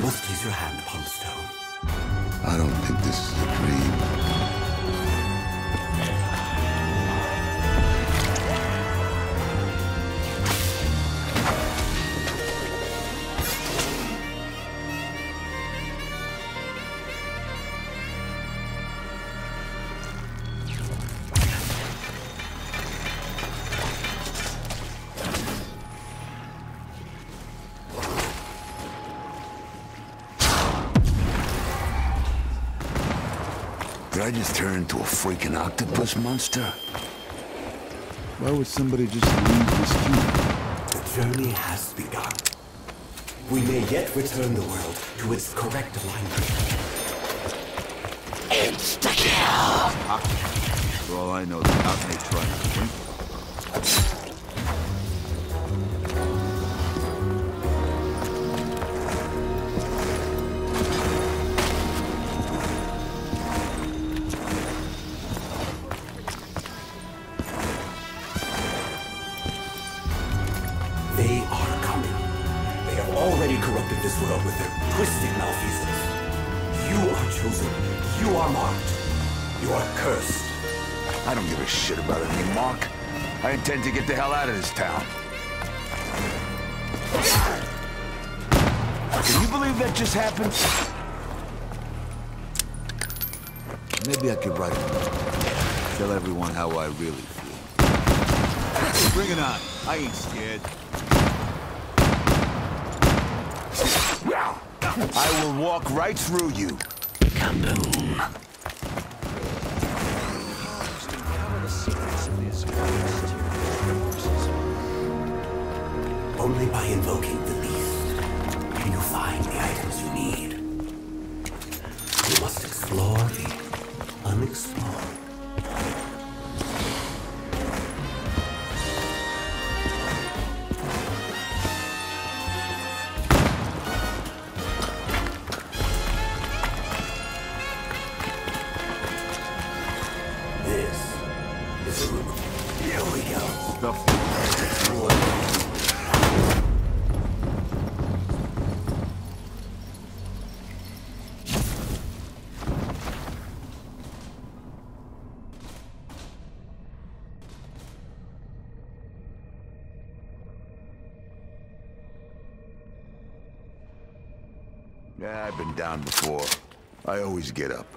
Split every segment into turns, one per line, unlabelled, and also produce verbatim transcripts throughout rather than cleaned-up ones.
must use your hand upon the stone.
I don't think this is a dream. Did I just turn into a freaking octopus monster? Why would somebody just leave this cube?
The journey has begun. We may yet return the world to its correct alignment. Insta-kill!
For all I know, the out may try to drink.
They are coming. They have already corrupted this world with their twisted malfeasance. You are chosen. You are marked. You are cursed.
I don't give a shit about any mark. I intend to get the hell out of this town. Can you believe that just happened? Maybe I could write a note. Tell everyone how I really feel. Bring it on. I ain't scared. I will walk right through you.
Kaboom. Only by invoking the beast can you find the items you need. You must explore the unexplored. This is a room. Here we go.
Stuff. Yeah, I've been down before. I always get up.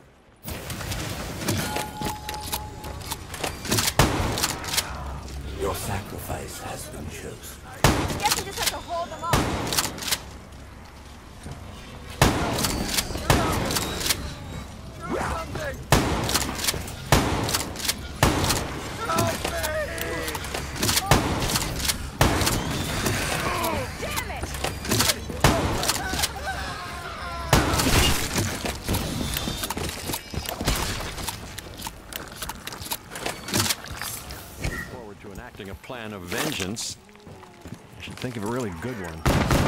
Your sacrifice has been chosen.
Guess we just have to hold them off.
A plan of vengeance. I should think of a really good one.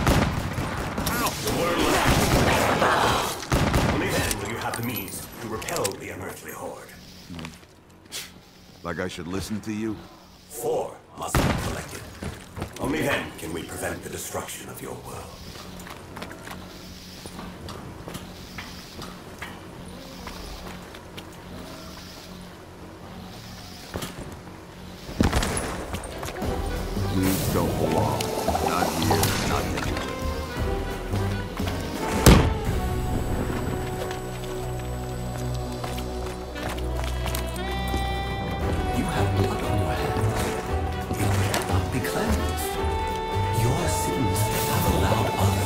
Only then will you have the means to repel the unearthly horde.
Like I should listen to you?
Four must be collected. Only then can we prevent the destruction of your world.
Weeds don't belong. Not here, not anywhere.
You have blood on your hands. It cannot be cleansed. Your sins have allowed others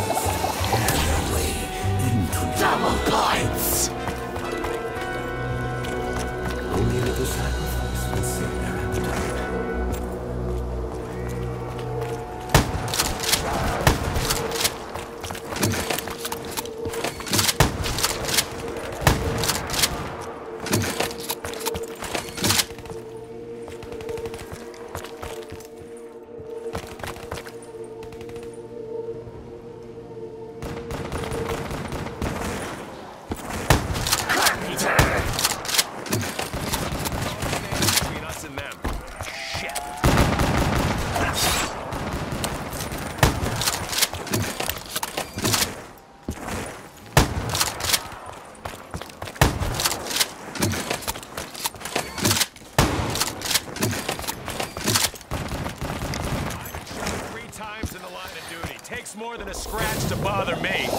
scratch to bother me.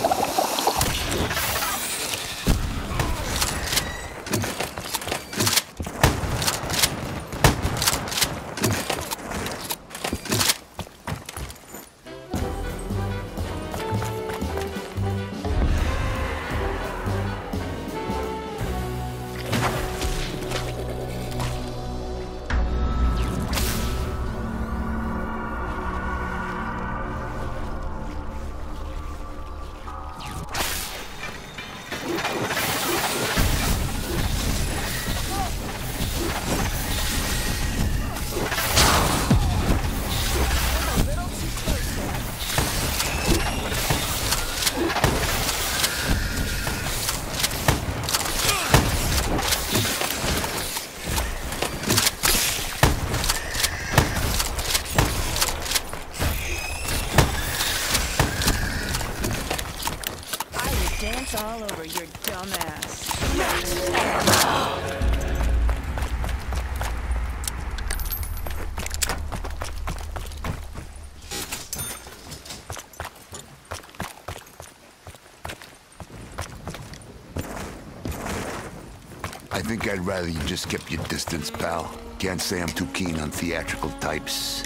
Dance all over your dumb ass.
I think I'd rather you just kept your distance, pal. Can't say I'm too keen on theatrical types.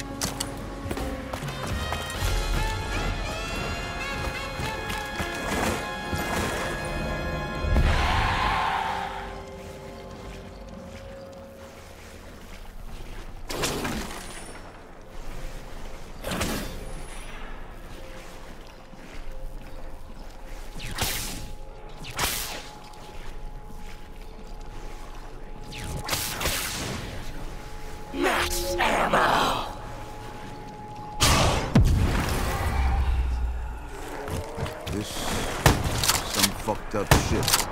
Max ammo!
This... some fucked up shit.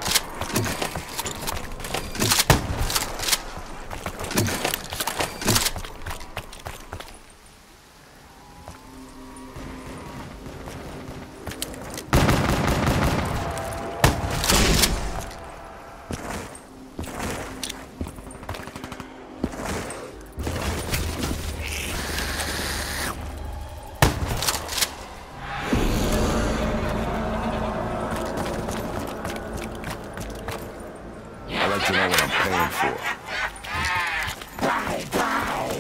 I'd like to know what I'm paying for.
Bye bye!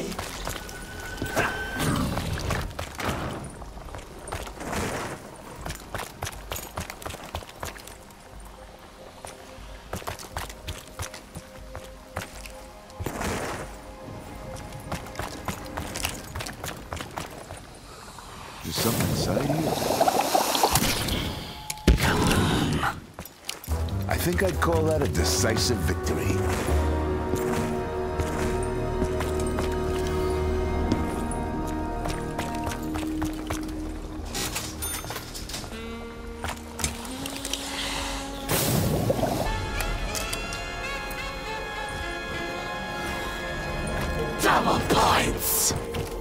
There's something inside here. I think I'd call that a decisive victory.
Double points!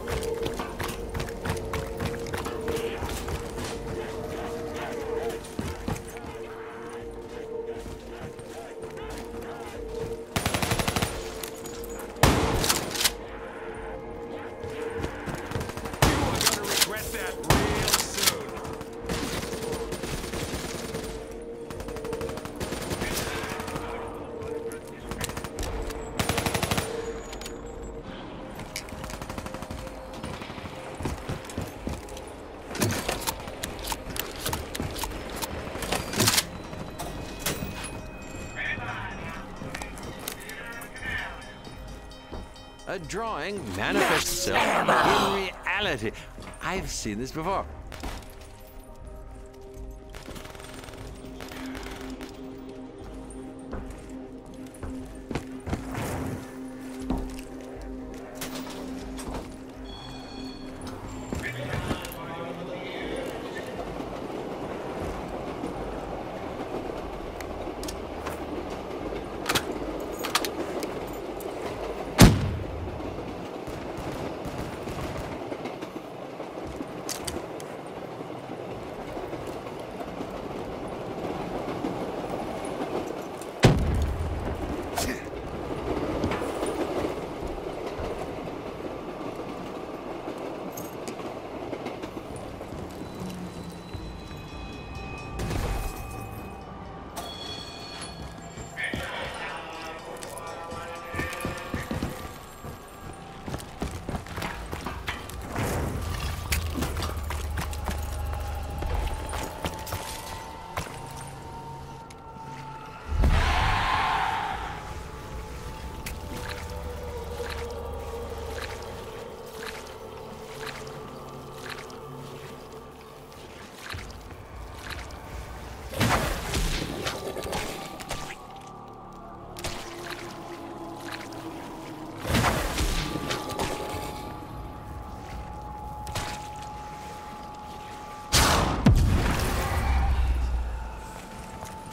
A drawing manifests itself in reality. I've seen this before.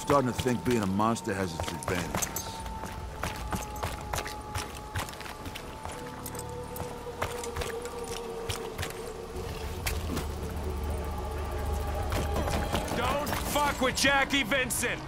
starting to think being a monster has its advantages.
Don't fuck with Jackie Vincent!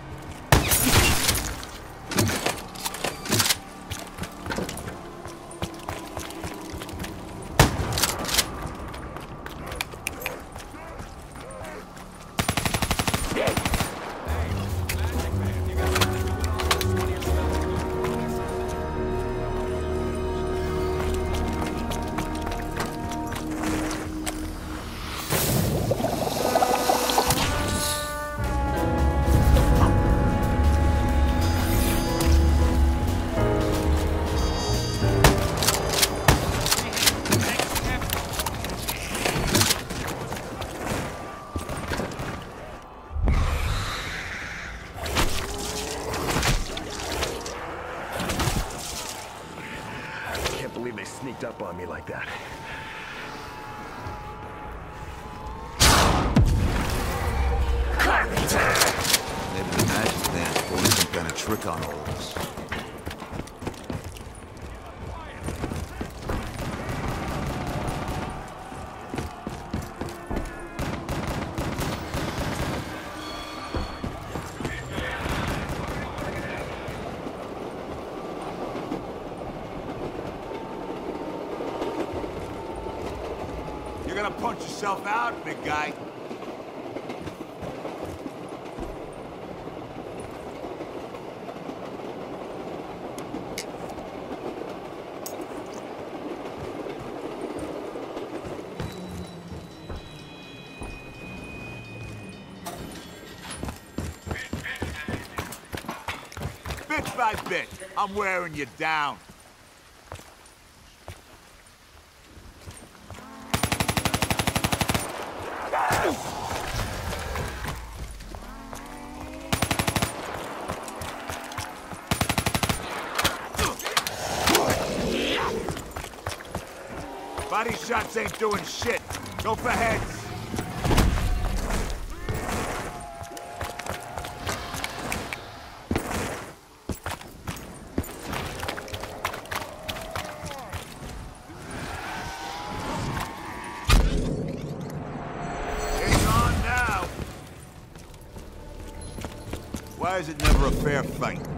They sneaked up on me like that.
Maybe the magic man's pulling some kind of trick on all of us. You're gonna punch yourself out, big guy. Bit by bit, I'm wearing you down. Body shots ain't doing shit. Go for heads. It's on now. Why is it never a fair fight?